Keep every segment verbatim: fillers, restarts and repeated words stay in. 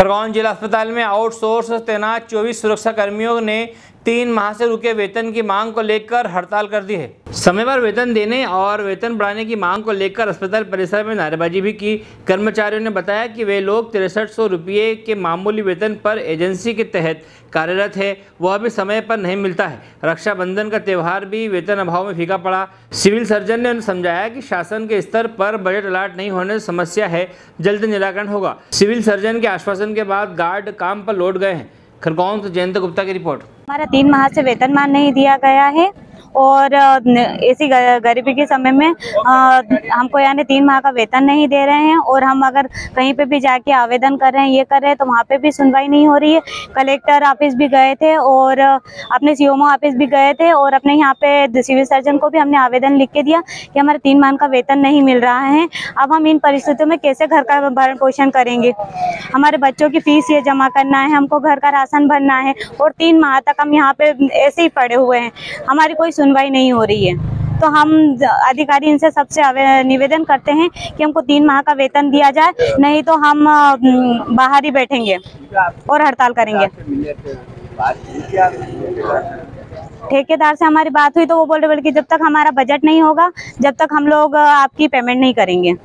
खरगोन जिला अस्पताल में आउटसोर्स तैनात चौबीस सुरक्षा कर्मियों ने तीन माह से रुके वेतन की मांग को लेकर हड़ताल कर दी है। समय पर वेतन देने और वेतन बढ़ाने की मांग को लेकर अस्पताल परिसर में नारेबाजी भी की। कर्मचारियों ने बताया कि वे लोग तिरसठ सौ रुपये के मामूली वेतन पर एजेंसी के तहत कार्यरत है, वह भी समय पर नहीं मिलता है। रक्षाबंधन का त्यौहार भी वेतन अभाव में फीका पड़ा। सिविल सर्जन ने समझाया कि शासन के स्तर पर बजट अलाट नहीं होने से समस्या है, जल्द निराकरण होगा। सिविल सर्जन के आश्वासन के बाद गार्ड काम पर लौट गए हैं। खरगोन से जयंत गुप्ता की रिपोर्ट। हमारा तीन माह से वेतनमान नहीं दिया गया है और ऐसी गरीबी के समय में आ, हमको यानी तीन माह का वेतन नहीं दे रहे हैं और हम अगर कहीं पे भी जाके आवेदन कर रहे हैं, ये कर रहे हैं, तो वहाँ पे भी सुनवाई नहीं हो रही है। कलेक्टर ऑफिस भी गए थे और अपने सीओमओ ऑफिस भी गए थे और अपने यहाँ पे सिविल सर्जन को भी हमने आवेदन लिख के दिया कि हमारे तीन माह का वेतन नहीं मिल रहा है। अब हम इन परिस्थितियों में कैसे घर का भरण पोषण करेंगे? हमारे बच्चों की फीस ये जमा करना है, हमको घर का राशन भरना है और तीन माह तक हम यहाँ पे ऐसे ही पड़े हुए हैं, हमारी कोई सुनवाई नहीं हो रही है। तो हम अधिकारी इनसे सबसे निवेदन करते हैं कि हमको तीन माह का वेतन दिया जाए, नहीं तो हम बाहर ही बैठेंगे और हड़ताल करेंगे। ठेकेदार से हमारी बात हुई तो वो बोल रहे कि जब तक हमारा बजट नहीं होगा, जब तक हम लोग आपकी पेमेंट नहीं करेंगे।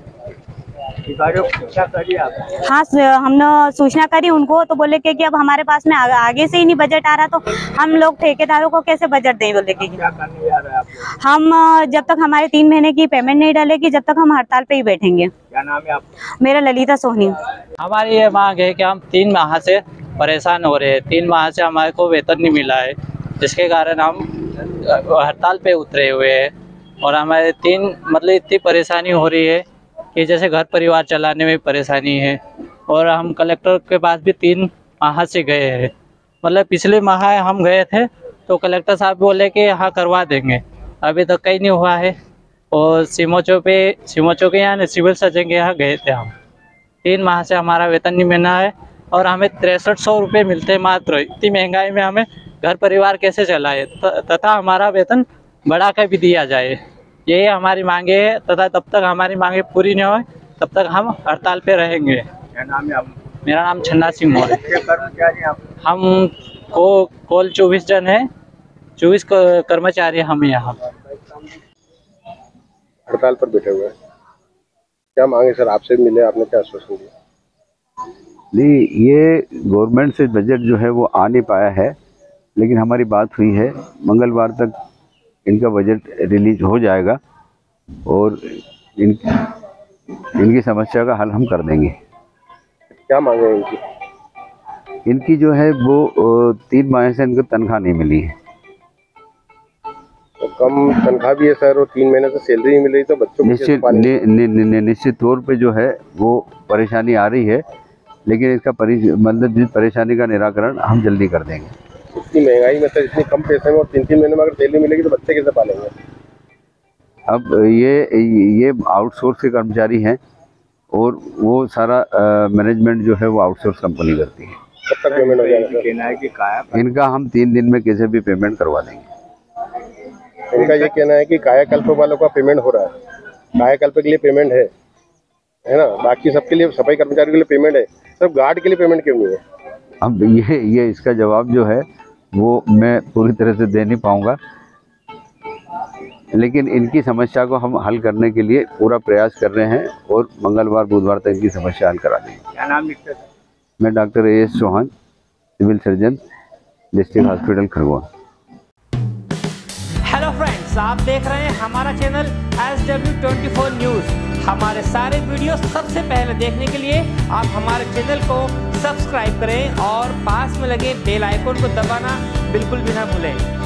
हाँ, हमने सूचना करी उनको, तो बोले कि, कि अब हमारे पास में आगे से ही नहीं बजट आ रहा, तो हम लोग ठेकेदारों को कैसे बजट दें? बोले कि हम जब तक हमारे तीन महीने की पेमेंट नहीं डालेगी, जब तक हम हड़ताल पे ही बैठेंगे। क्या नाम है आपका? मेरा ललिता सोहनी। हमारी ये मांग है कि हम तीन माह से परेशान हो रहे हैं, तीन माह से हमारे को वेतन नहीं मिला है, जिसके कारण हम हड़ताल पे उतरे हुए हैं और हमारे तीन मतलब इतनी परेशानी हो रही है कि जैसे घर परिवार चलाने में परेशानी है। और हम कलेक्टर के पास भी तीन माह से गए हैं, मतलब पिछले माह हम गए थे तो कलेक्टर साहब बोले कि हाँ करवा देंगे, अभी तक कहीं नहीं हुआ है। और सीमोचो पे सीमोचो के यहाँ सिविल सर्जन के यहाँ गए थे हम, तीन माह से हमारा वेतन नहीं मिला है और हमें तिरसठ सौ रुपये मिलते हैं मात्र। इतनी महंगाई में हमें घर परिवार कैसे चलाए तथा हमारा वेतन बढ़ा कर भी दिया जाए, ये हमारी मांगे है। तथा तब तक हमारी मांगे पूरी नहीं हो तब तक हम हड़ताल पे रहेंगे। क्या नाम है आपका? मेरा नाम छन्ना सिंह मौर्य। कर्मचारी आप? हम को कोल चौबीस जन है, चौबीस कर्मचारी हम यहाँ हड़ताल पर बैठे हुए हैं। क्या मांगे सर आपसे मिले, आपने क्या आश्वासन दिया? नहीं, ये गवर्नमेंट से बजट जो है वो आ नहीं पाया है, लेकिन हमारी बात हुई है मंगलवार तक इनका बजट रिलीज हो जाएगा और इन इनकी समस्या का हल हम कर देंगे। क्या मांगे हैं इनकी? इनकी जो है वो तीन माह से इनको तनख्वाह नहीं मिली है। तो कम तनख्वाह भी है सर और तीन महीने से सैलरी नहीं मिल रही, तो बच्चों को निश्चित नि, नि, नि, नि, निश्चित तौर पे जो है वो परेशानी आ रही है, लेकिन इसका परि मतलब जिस परेशानी का निराकरण हम जल्दी कर देंगे। इतनी महंगाई में सर, इतनी कम पैसे में और तीन तीन महीने में अगर सैलरी मिलेगी तो बच्चे कैसे पालेंगे? अब ये ये आउटसोर्स के कर्मचारी हैं और वो सारा मैनेजमेंट जो है वो आउटसोर्स कंपनी करती है। कब तक पेमेंट हो जाएगा? कहना है कि काया इनका हम तीन दिन में कैसे भी पेमेंट करवा देंगे। इनका ये कहना है कि कायाकल्प वालों का पेमेंट हो रहा है, कायाकल्प के लिए पेमेंट है है ना, बाकी सबके लिए सफाई कर्मचारियों के लिए पेमेंट है, सिर्फ गार्ड के लिए पेमेंट क्यों नहीं है? अब ये ये इसका जवाब जो है वो मैं पूरी तरह से दे नहीं पाऊंगा, लेकिन इनकी समस्या को हम हल करने के लिए पूरा प्रयास कर रहे हैं और मंगलवार बुधवार तक इनकी समस्या हल करा देंगे। क्या नाम लिखते हैं? मैं doctor A S Chauhan, civil surgeon, district hospital Khargone. Hello friends, आप देख रहे हैं हमारा channel S W twenty four news. हमारे सारे वीडियो सबसे पहले देखने के लिए आप हमारे चैनल को सब्सक्राइब करें और पास में लगे बेल आइकन को दबाना बिल्कुल भी ना भूलें।